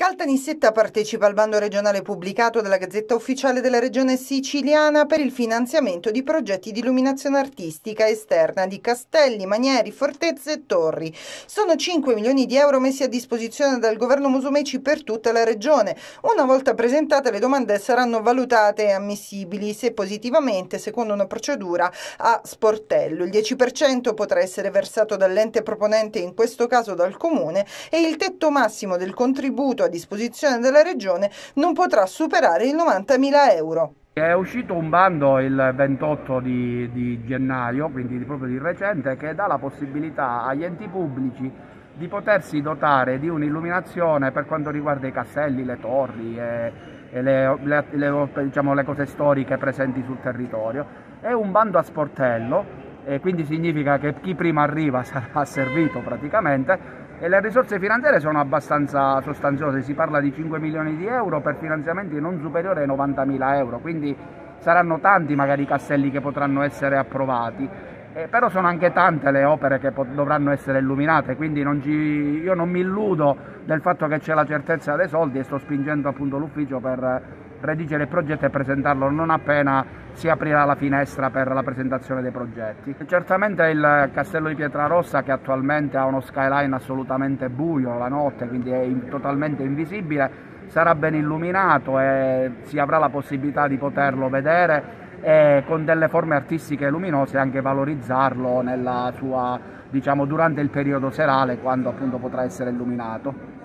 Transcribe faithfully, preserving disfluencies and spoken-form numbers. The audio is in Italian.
Caltanissetta partecipa al bando regionale pubblicato dalla Gazzetta Ufficiale della Regione Siciliana per il finanziamento di progetti di illuminazione artistica esterna di castelli, manieri, fortezze e torri. Sono cinque milioni di euro messi a disposizione dal governo Musumeci per tutta la regione. Una volta presentate, le domande saranno valutate e ammissibili se positivamente, secondo una procedura a sportello. Il dieci per cento potrà essere versato dall'ente proponente, in questo caso dal comune, e il tetto massimo del contributo a disposizione della regione non potrà superare i novantamila euro. È uscito un bando il ventotto di, di gennaio, quindi proprio di recente, che dà la possibilità agli enti pubblici di potersi dotare di un'illuminazione per quanto riguarda i castelli, le torri e, e le, le, le, diciamo, le cose storiche presenti sul territorio. È un bando a sportello, e quindi significa che chi prima arriva sarà servito praticamente. E le risorse finanziarie sono abbastanza sostanziose, si parla di cinque milioni di euro per finanziamenti non superiori ai novantamila euro, quindi saranno tanti magari i castelli che potranno essere approvati, eh, però sono anche tante le opere che dovranno essere illuminate, quindi non ci, io non mi illudo del fatto che c'è la certezza dei soldi e sto spingendo appunto l'ufficio per redigere il progetto e presentarlo non appena si aprirà la finestra per la presentazione dei progetti. Certamente il castello di Pietrarossa, che attualmente ha uno skyline assolutamente buio la notte, quindi è in, totalmente invisibile, sarà ben illuminato e si avrà la possibilità di poterlo vedere e con delle forme artistiche luminose anche valorizzarlo nella sua, diciamo, durante il periodo serale, quando appunto potrà essere illuminato.